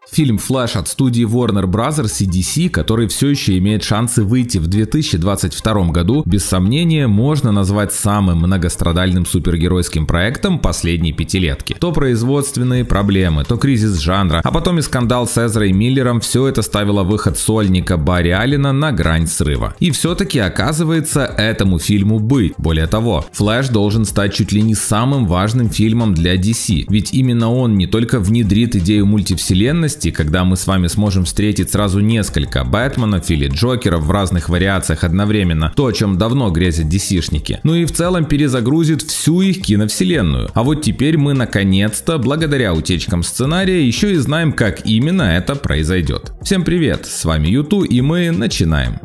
Фильм «Флэш» от студии Warner Bros. И DC, который все еще имеет шансы выйти в 2022 году, без сомнения, можно назвать самым многострадальным супергеройским проектом последней пятилетки. То производственные проблемы, то кризис жанра, а потом и скандал с Эзрой Миллером — все это ставило выход сольника Барри Аллена на грань срыва. И все-таки, оказывается, этому фильму быть. Более того, «Флэш» должен стать чуть ли не самым важным фильмом для DC, ведь именно он не только внедрит идею мультивселенности, когда мы с вами сможем встретить сразу несколько Бэтменов или Джокеров в разных вариациях одновременно, то, о чем давно грезят DC-шники, ну и в целом перезагрузит всю их киновселенную. А вот теперь мы наконец-то, благодаря утечкам сценария, еще и знаем, как именно это произойдет. Всем привет, с вами Юту, и мы начинаем.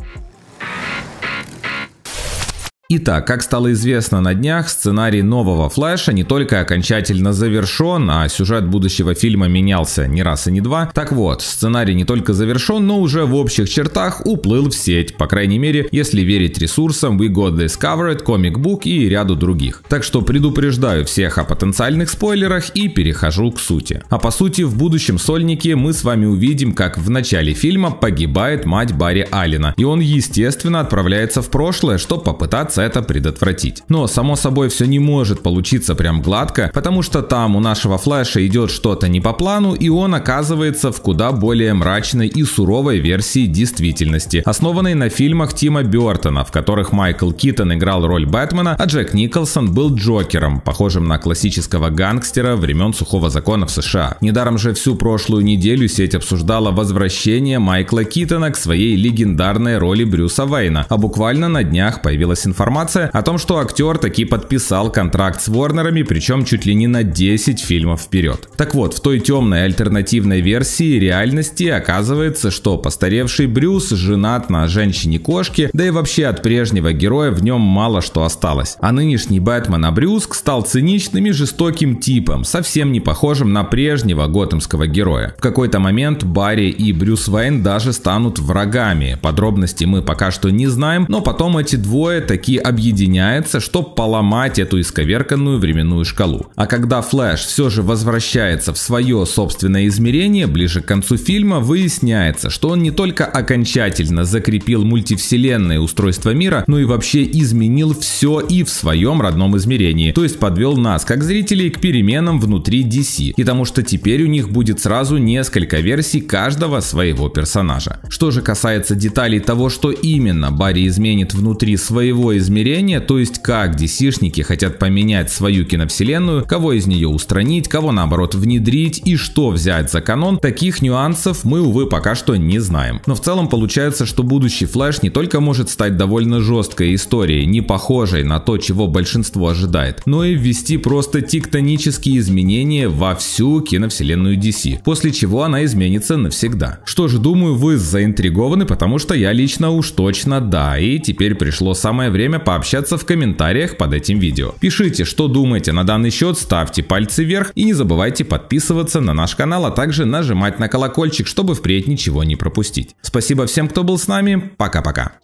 Итак, как стало известно на днях, сценарий нового «Флэша» не только окончательно завершен, а сюжет будущего фильма менялся не раз и не два. Так вот, сценарий не только завершен, но уже в общих чертах уплыл в сеть, по крайней мере, если верить ресурсам We Got Discovered, Comic Book и ряду других. Так что предупреждаю всех о потенциальных спойлерах и перехожу к сути. А по сути, в будущем сольнике мы с вами увидим, как в начале фильма погибает мать Барри Аллена, и он, естественно, отправляется в прошлое, чтобы попытаться это предотвратить. Но само собой все не может получиться прям гладко, потому что там у нашего Флэша идет что-то не по плану, и он оказывается в куда более мрачной и суровой версии действительности, основанной на фильмах Тима Бёртона, в которых Майкл Китон играл роль Бэтмена, а Джек Николсон был Джокером, похожим на классического гангстера времен Сухого закона в США. Недаром же всю прошлую неделю сеть обсуждала возвращение Майкла Китона к своей легендарной роли Брюса Уэйна, а буквально на днях появилась информация о том, что актер таки подписал контракт с Ворнерами, причем чуть ли не на 10 фильмов вперед. Так вот, в той темной альтернативной версии реальности оказывается, что постаревший Брюс женат на женщине-кошке, да и вообще от прежнего героя в нем мало что осталось. А нынешний Бэтмен Брюс стал циничным и жестоким типом, совсем не похожим на прежнего готэмского героя. В какой-то момент Барри и Брюс Уэйн даже станут врагами. Подробностей мы пока что не знаем, но потом эти двое таки объединяется, чтобы поломать эту исковерканную временную шкалу. А когда Флэш все же возвращается в свое собственное измерение, ближе к концу фильма выясняется, что он не только окончательно закрепил мультивселенное устройство мира, но и вообще изменил все и в своем родном измерении, то есть подвел нас, как зрителей, к переменам внутри DC, и тому, что теперь у них будет сразу несколько версий каждого своего персонажа. Что же касается деталей того, что именно Барри изменит внутри своего измерения, то есть как DC-шники хотят поменять свою киновселенную, кого из нее устранить, кого наоборот внедрить и что взять за канон, таких нюансов мы, увы, пока что не знаем. Но в целом получается, что будущий Флэш не только может стать довольно жесткой историей, не похожей на то, чего большинство ожидает, но и ввести просто тектонические изменения во всю киновселенную DC, после чего она изменится навсегда. Что же, думаю, вы заинтригованы, потому что я лично уж точно да, и теперь пришло самое время пообщаться в комментариях под этим видео. Пишите, что думаете на данный счет, ставьте пальцы вверх и не забывайте подписываться на наш канал, а также нажимать на колокольчик, чтобы впредь ничего не пропустить. Спасибо всем, кто был с нами. Пока-пока.